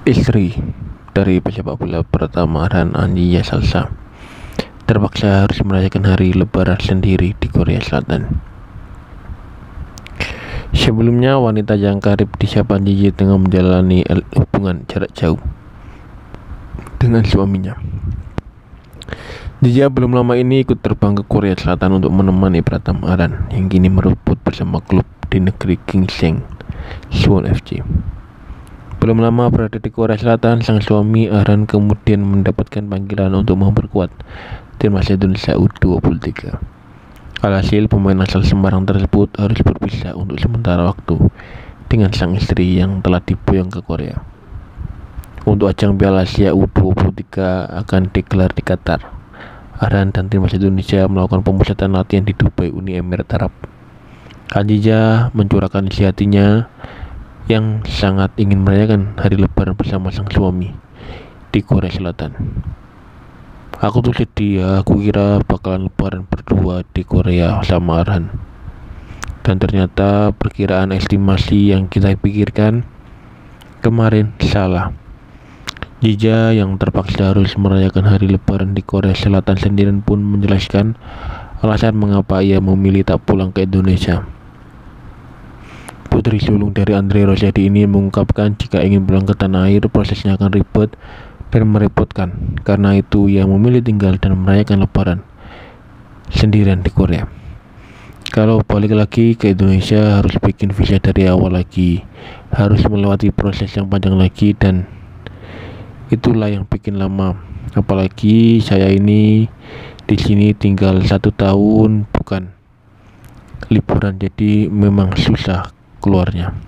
Istri dari pesepak bola pertama Arhan Anjaya Salsa terpaksa harus merayakan hari lebaran sendiri di Korea Selatan. Sebelumnya, wanita yang karib disapa Anjaya tengah menjalani hubungan jarak jauh dengan suaminya. Anjaya belum lama ini ikut terbang ke Korea Selatan untuk menemani Pratama Arhan yang kini merebut bersama klub di negeri Kingseng Suwon FC. Belum lama berada di Korea Selatan, sang suami Arhan kemudian mendapatkan panggilan untuk memperkuat timnas Indonesia U23. Alhasil, pemain asal Semarang tersebut harus berpisah untuk sementara waktu dengan sang istri yang telah diboyong ke Korea. Untuk ajang Piala Asia U23 akan digelar di Qatar, Arhan dan timnas Indonesia melakukan pemusatan latihan di Dubai, Uni Emirat Arab. Anjaya mencurahkan isi hatinya yang sangat ingin merayakan hari lebaran bersama sang suami di Korea Selatan. Aku tuh sedih ya, aku kira bakalan lebaran berdua di Korea sama Arhan. Dan ternyata perkiraan estimasi yang kita pikirkan kemarin salah. Jija yang terpaksa harus merayakan hari lebaran di Korea Selatan sendirian pun menjelaskan alasan mengapa ia memilih tak pulang ke Indonesia. Putri sulung dari Andre Rosiadi ini mengungkapkan jika ingin pulang ke tanah air prosesnya akan ribet dan merepotkan. Karena itu ia memilih tinggal dan merayakan lebaran sendirian di Korea. Kalau balik lagi ke Indonesia harus bikin visa dari awal lagi, harus melewati proses yang panjang lagi, dan itulah yang bikin lama. Apalagi saya ini di sini tinggal 1 tahun bukan liburan, jadi memang susah keluarnya.